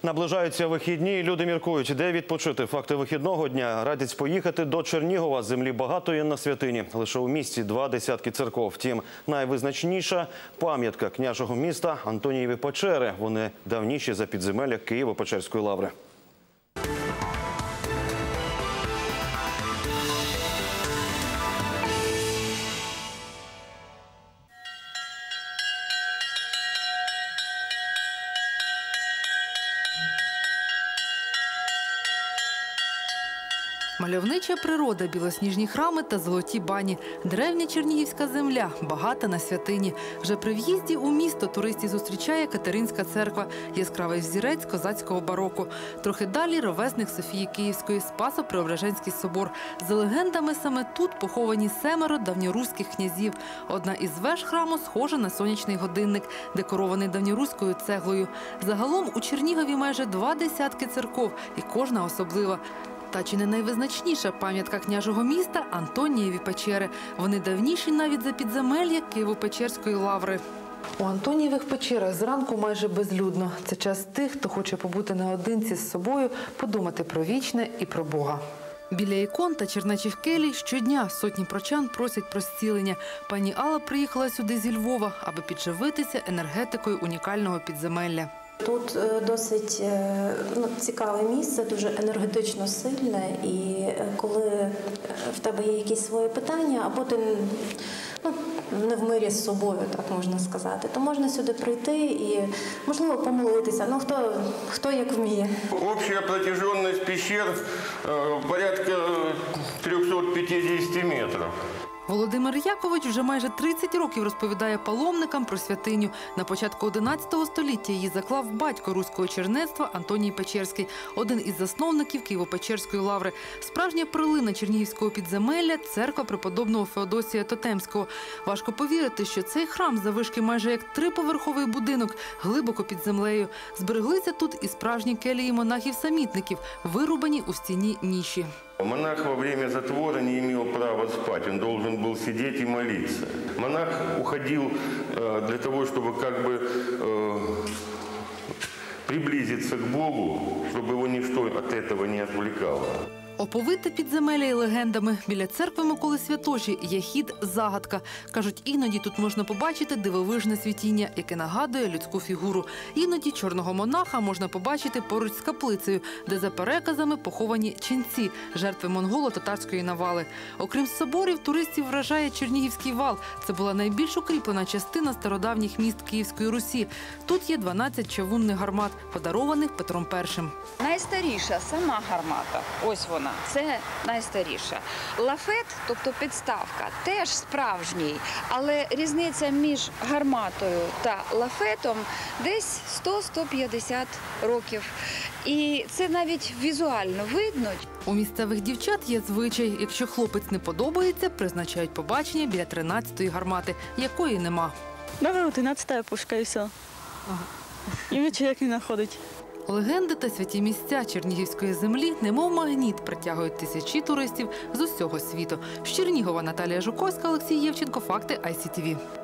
Наближаються вихідні, і люди міркують, де відпочити. Факти вихідного дня радять поїхати до Чернігова. Землі багато є на святині. Лише у місті 20 церков. Втім, найвизначніша пам'ятка княжого міста – Антонієві печери. Вони давніші за підземелля Києво-Печерської лаври. Мальовнича природа, білосніжні храми та золоті бані. Древня чернігівська земля, багата на святині. Вже при в'їзді у місто туристів зустрічає Катеринська церква, яскравий взірець козацького бароко. Трохи далі – ровесник Софії Київської, Спасо-Преображенський собор. За легендами, саме тут поховані 7 давньоруських князів. Одна із веж храму схожа на сонячний годинник, декорований давньоруською цеглою. Загалом у Чернігові майже 20 церков, і кожна особлива. Та чи не найвизначніша пам'ятка княжого міста – Антонієві печери. Вони давніші навіть за підземелля Києво-Печерської лаври. У Антонієвих печерах зранку майже безлюдно. Це час тих, хто хоче побути наодинці з собою, подумати про вічне і про Бога. Біля ікон та чернечих келій щодня сотні прочан просять про зцілення. Пані Алла приїхала сюди зі Львова, аби підживитися енергетикою унікального підземелля. Тут досить цікаве місце, дуже енергетично сильне, і коли в тебе є якісь свої питання, або ти не в мирі з собою, так можна сказати, то можна сюди прийти і, можливо, помолитися. Хто як вміє. Общая протяженность пещер порядка 350 метрів. Володимир Якович вже майже 30 років розповідає паломникам про святиню. На початку 11 століття її заклав батько руського чернецтва Антоній Печерський, один із засновників Києво-Печерської лаври. Справжня перлина чернігівського підземелля – церква преподобного Феодосія Тотемського. Важко повірити, що цей храм заввишки майже як 3-поверховий будинок, глибоко під землею. Збереглися тут і справжні келії монахів-самітників, вирубані у стіні ніші. Монах во время затвора не имел права спать, он должен был сидеть и молиться. Монах уходил для того, чтобы приблизиться к Богу, чтобы его ничто от этого не отвлекало. Оповите підземелля і легендами. Біля церкви Миколи Святоші є хід-загадка. Кажуть, іноді тут можна побачити дивовижне світіння, яке нагадує людську фігуру. Іноді чорного монаха можна побачити поруч з каплицею, де за переказами поховані ченці – жертви монголо-татарської навали. Окрім соборів, туристів вражає Чернігівський вал. Це була найбільш укріплена частина стародавніх міст Київської Русі. Тут є 12 чавунних гармат, подарованих Петром І. Найстаріша сама гармата, ось вона. Це найстаріша. Лафет, тобто підставка, теж справжній, але різниця між гарматою та лафетом десь 100-150 років. І це навіть візуально видно. У місцевих дівчат є звичай. Якщо хлопець не подобається, призначають побачення біля 13-ї гармати, якої нема. Добре, 13-та пушка і все. І чоловік не знаходить. Легенди та святі місця чернігівської землі, немов магніт, притягують тисячі туристів з усього світу. З Чернігова Наталія Жуковська, Олексій Євченко. Факти ICTV.